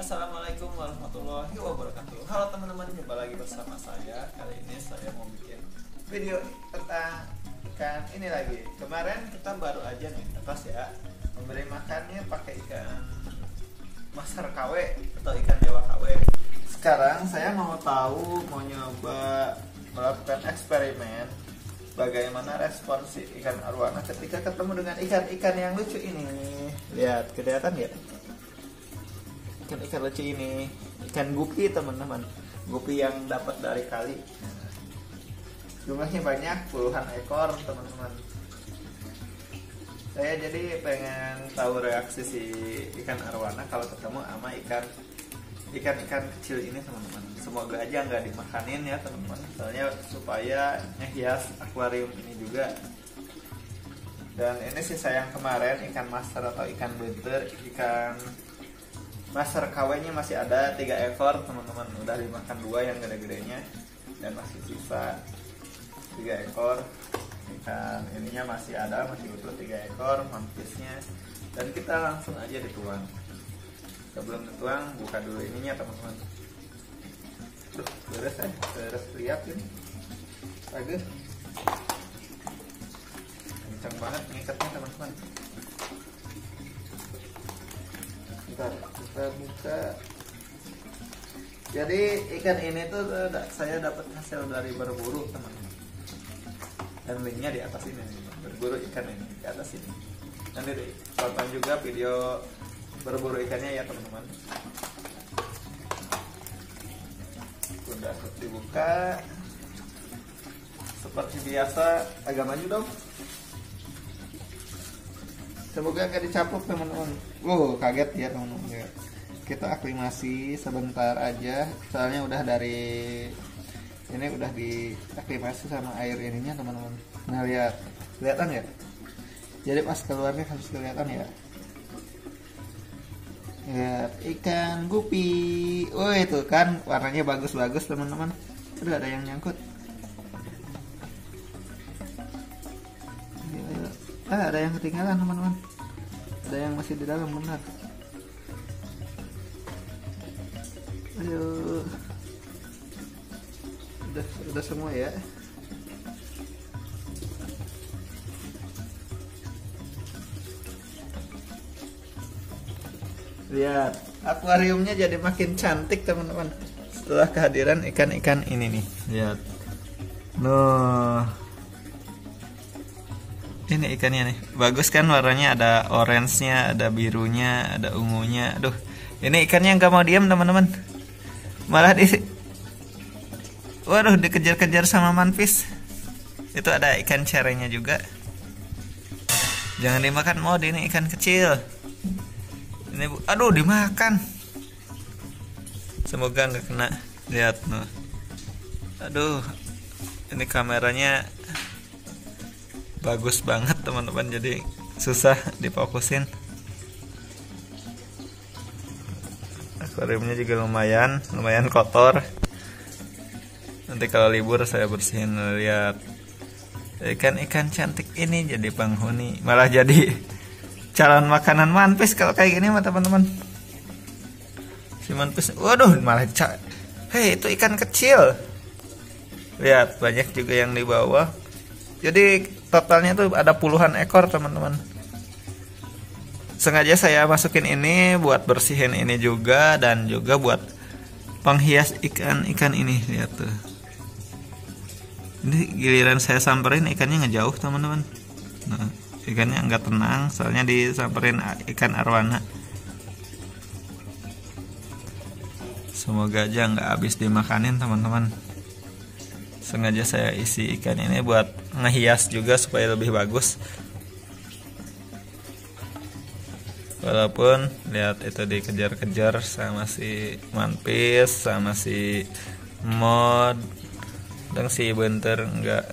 Assalamualaikum warahmatullahi wabarakatuh. Halo teman-teman, jumpa lagi bersama saya. Kali ini saya mau bikin video tentang ikan ini lagi. Kemarin kita baru aja nih atas ya memberi makannya pakai ikan masar KW atau ikan Jawa KW. Sekarang saya mau nyoba melakukan eksperimen bagaimana respon si ikan arwana ketika ketemu dengan ikan-ikan yang lucu ini. Lihat, kelihatan ya? Ikan lucu ini, ikan gupi teman-teman, gupi yang dapat dari kali. Jumlahnya banyak, puluhan ekor teman-teman. Saya jadi pengen tahu reaksi si ikan arwana kalau ketemu sama ikan kecil ini teman-teman. Semoga aja nggak dimakanin ya teman-teman, soalnya supaya ngehias akuarium ini juga. Dan ini sih sayang kemarin ikan master atau ikan bunter, ikan master KW-nya masih ada 3 ekor teman-teman, udah dimakan 2 yang gede-gedenya dan masih sisa 3 ekor. Ikan ininya masih ada, masih utuh 3 ekor mantisnya, dan kita langsung aja dituang. Sebelum dituang buka dulu ininya teman-teman. Tuh, beres ya, beres lihat ini bagus, kencang banget ngikatnya teman-teman. Bentar, kita buka. Jadi ikan ini tuh saya dapat hasil dari berburu teman-teman, dan linknya di atas ini nih, berburu ikan ini di atas ini. Nanti tonton juga video berburu ikannya ya teman-teman. Udah dibuka seperti biasa, agak maju dong. Semoga gak dicapuk teman-teman. Kaget ya teman-teman. Kita aklimasi sebentar aja, soalnya udah diaklimasi sama air ininya teman-teman. Nah lihat, kelihatan ya? Jadi pas keluarnya harus kelihatan ya. Lihat, ikan gupi. Itu kan warnanya bagus-bagus teman-teman. Aduh, ada yang nyangkut. Ada yang ketinggalan teman-teman. Ada yang masih di dalam, benar. Ayo. Udah semua ya. Lihat, akuariumnya jadi makin cantik teman-teman setelah kehadiran ikan-ikan ini nih. Lihat. Ini ikannya nih, bagus kan warnanya, ada orange-nya, ada birunya, ada ungunya. Aduh, ini ikannya nggak mau diam teman-teman, malah dikejar-kejar sama manfish. Itu ada ikan cerenya juga, jangan dimakan mod, ini ikan kecil. Ini aduh, dimakan, semoga nggak kena. Lihat noh, aduh, ini kameranya bagus banget teman-teman, jadi susah difokusin. Akuariumnya juga lumayan kotor. Nanti kalau libur saya bersihin. Lihat, ikan-ikan cantik ini jadi penghuni, malah jadi calon makanan manfish kalau kayak gini mah teman-teman. Si manfish, waduh, malah itu ikan kecil. Lihat, banyak juga yang di bawah. Jadi totalnya tuh ada puluhan ekor teman-teman. Sengaja saya masukin ini buat bersihin ini juga, dan juga buat penghias ikan-ikan ini. Lihat tuh, ini giliran saya samperin ikannya ngejauh teman-teman. Nah, ikannya nggak tenang soalnya disamperin ikan arwana. Semoga aja nggak habis dimakanin teman-teman. Sengaja saya isi ikan ini buat ngehias juga supaya lebih bagus. Walaupun lihat itu dikejar-kejar sama si manfish, sama si mod, dan si bunter enggak.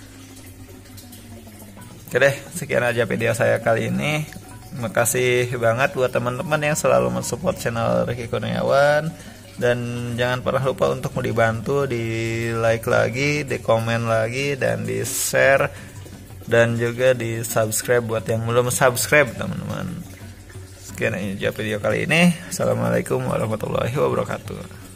Oke deh, sekian aja video saya kali ini. Makasih banget buat teman-teman yang selalu mensupport channel Ricky Kurniawan. Dan jangan pernah lupa untuk dibantu di like lagi, di komen lagi, dan di share, dan juga di subscribe buat yang belum subscribe teman-teman. sekian aja video kali ini. Assalamualaikum warahmatullahi wabarakatuh.